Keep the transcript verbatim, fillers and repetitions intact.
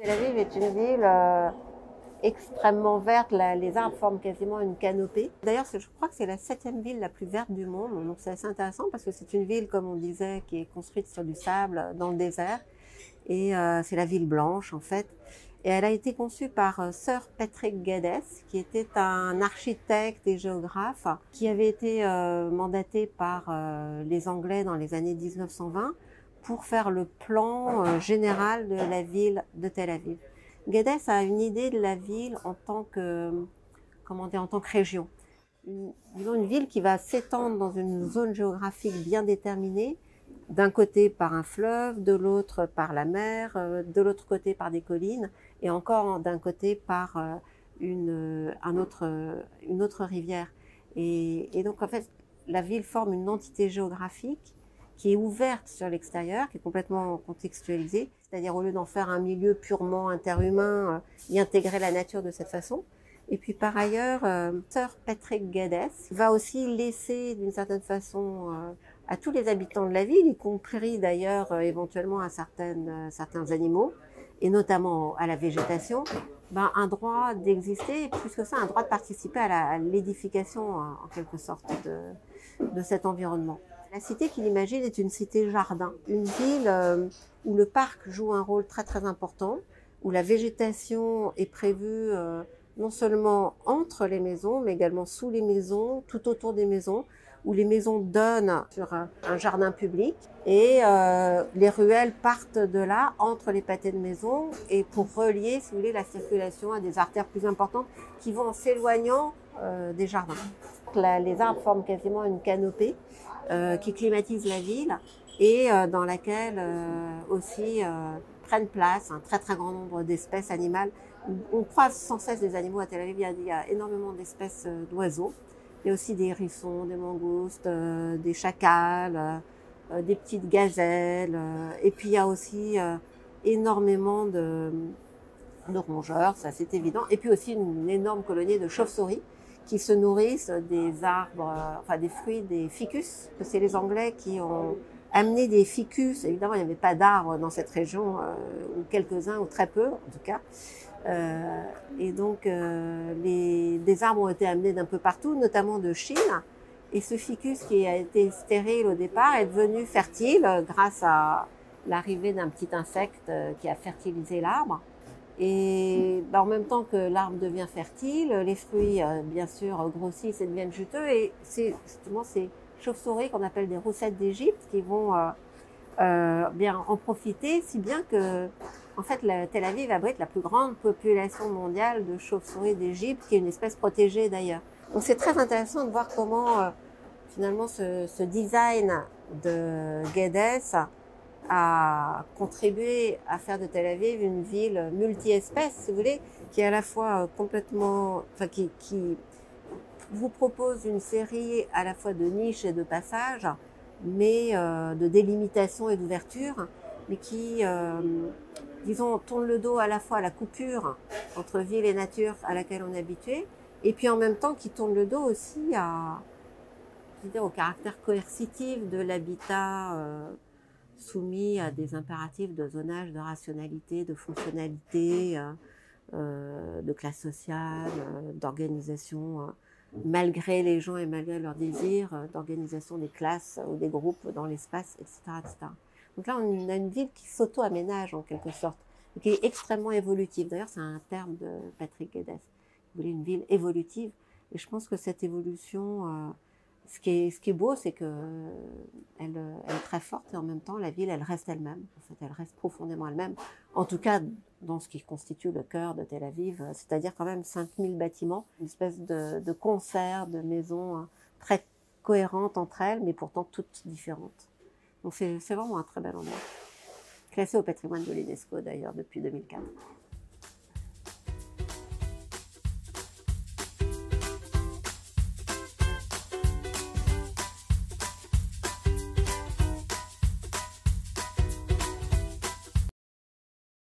Tel Aviv est une ville euh, extrêmement verte. La- les arbres forment quasiment une canopée. D'ailleurs, c'est- je crois que c'est la septième ville la plus verte du monde. Donc c'est assez intéressant parce que c'est une ville, comme on disait, qui est construite sur du sable euh, dans le désert. Et euh, c'est la ville blanche, en fait. Et elle a été conçue par euh, Sir Patrick Geddes, qui était un architecte et géographe, qui avait été euh, mandaté par euh, les Anglais dans les années mille neuf cent vingt pour faire le plan euh, général de la ville de Tel Aviv. Geddes a une idée de la ville en tant que, comment dire, en tant que région. Une, disons une ville qui va s'étendre dans une zone géographique bien déterminée, d'un côté par un fleuve, de l'autre par la mer, euh, de l'autre côté par des collines, et encore d'un côté par euh, une, un autre, une autre rivière. Et, et donc en fait, la ville forme une entité géographique qui est ouverte sur l'extérieur, qui est complètement contextualisée, c'est-à-dire au lieu d'en faire un milieu purement interhumain, euh, y intégrer la nature de cette façon. Et puis par ailleurs, euh, Sir Patrick Geddes va aussi laisser d'une certaine façon euh, à tous les habitants de la ville, y compris d'ailleurs euh, éventuellement à certaines, euh, certains animaux, et notamment à la végétation, ben, un droit d'exister, et plus que ça, un droit de participer à l'édification en, en quelque sorte de, de cet environnement. La cité qu'il imagine est une cité-jardin, une ville euh, où le parc joue un rôle très très important, où la végétation est prévue euh, non seulement entre les maisons, mais également sous les maisons, tout autour des maisons, où les maisons donnent sur un, un jardin public et euh, les ruelles partent de là entre les pâtés de maisons et pour relier, si vous voulez, la circulation à des artères plus importantes qui vont en s'éloignant euh, des jardins. La, les arbres forment quasiment une canopée euh, qui climatise la ville et euh, dans laquelle euh, aussi euh, prennent place un très très grand nombre d'espèces animales. On croise sans cesse des animaux à Tel Aviv, il y a, il y a énormément d'espèces d'oiseaux. Il y a aussi des hérissons, des mangoustes, euh, des chacals, euh, des petites gazelles. Euh, et puis il y a aussi euh, énormément de, de rongeurs, ça c'est évident. Et puis aussi une, une énorme colonie de chauves-souris qui se nourrissent des arbres, euh, enfin des fruits, des ficus. C'est les Anglais qui ont amené des ficus. Évidemment, il n'y avait pas d'arbres dans cette région, euh, ou quelques-uns, ou très peu en tout cas. Euh, et donc, euh, les, des arbres ont été amenés d'un peu partout, notamment de Chine. Et ce ficus qui a été stérile au départ est devenu fertile grâce à l'arrivée d'un petit insecte qui a fertilisé l'arbre. Et bah, en même temps que l'arbre devient fertile, les fruits, euh, bien sûr, grossissent et deviennent juteux. Et c'est justement ces chauves-souris qu'on appelle des roussettes d'Égypte qui vont euh, euh, bien en profiter, si bien que en fait, la, Tel Aviv abrite la plus grande population mondiale de chauves-souris d'Égypte, qui est une espèce protégée d'ailleurs. Donc c'est très intéressant de voir comment euh, finalement ce, ce design de Geddes a contribué à faire de Tel Aviv une ville multi-espèces, si vous voulez, qui est à la fois complètement, enfin qui, qui vous propose une série à la fois de niches et de passages, mais euh, de délimitation et d'ouverture, mais qui, euh, disons, tourne le dos à la fois à la coupure entre ville et nature à laquelle on est habitué, et puis en même temps qui tourne le dos aussi à, je veux dire, au caractère coercitif de l'habitat euh, soumis à des impératifs de zonage, de rationalité, de fonctionnalité, euh, euh, de classe sociale, euh, d'organisation, euh, malgré les gens et malgré leurs désirs, euh, d'organisation des classes ou des groupes dans l'espace, et cetera, et cetera. Donc là, on a une ville qui s'auto-aménage en quelque sorte, qui est extrêmement évolutive. D'ailleurs, c'est un terme de Patrick Geddes. Il voulait une ville évolutive. Et je pense que cette évolution, euh, ce qui est, ce qui est beau, c'est que elle, elle est très forte et en même temps, la ville, elle reste elle-même. En fait, elle reste profondément elle-même. En tout cas, dans ce qui constitue le cœur de Tel Aviv, c'est-à-dire quand même cinq mille bâtiments, une espèce de, de concert de maisons très cohérentes entre elles, mais pourtant toutes différentes. Donc c'est vraiment un très bel endroit. Classé au patrimoine de l'UNESCO d'ailleurs depuis deux mille quatre.